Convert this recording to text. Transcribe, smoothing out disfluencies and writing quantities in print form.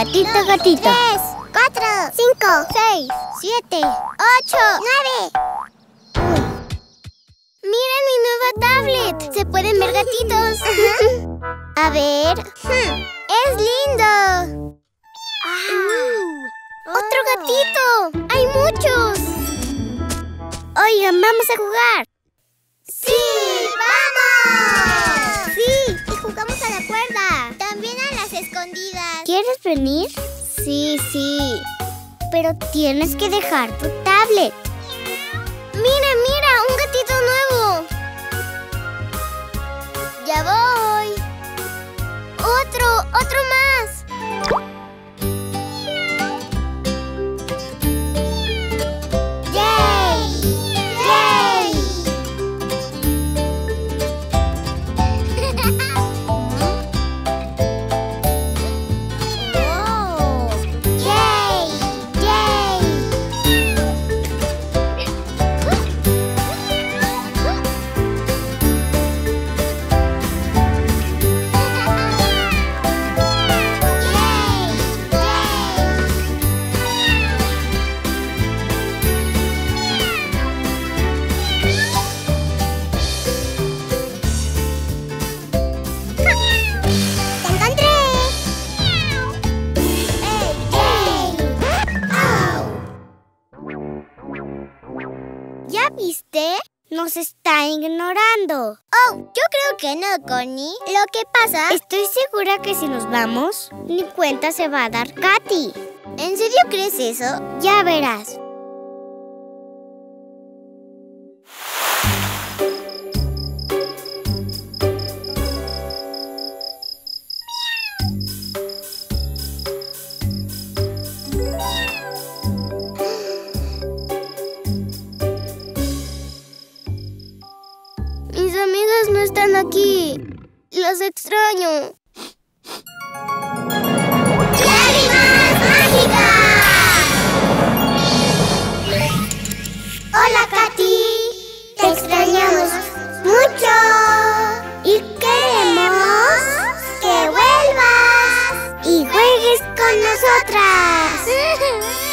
gatito, gatito. 3, 4, 5, 6, 7, 8, 9. ¡Miren mi nueva tablet! ¡Se pueden ver gatitos! A ver... ¡Es lindo! ¡Otro gatito! ¡Hay muchos! Oigan, ¿vamos a jugar? ¡Sí! ¡Vamos! ¡Sí! Y jugamos a la cuerda. También a las escondidas. ¿Quieres venir? Sí, sí. Pero tienes que dejar tu tablet. ¡Mira! ¡Un gatito nuevo! ¡Ya voy! ¡Otro más! ¡Yay! ¡Yay! ¡Oh! ¡Yay! ¡Yay! ¡Te encontré! ¿Ya viste? Nos está ignorando. Oh, yo creo que no, Connie. Lo que pasa... Estoy segura que si nos vamos, ni cuenta se va a dar Katy. ¿En serio crees eso? Ya verás. Mis amigas no están aquí. Las extraño. ¡Lágrimas mágicas! Hola, Katy. Te extrañamos mucho. Y queremos que vuelvas y juegues con nosotras.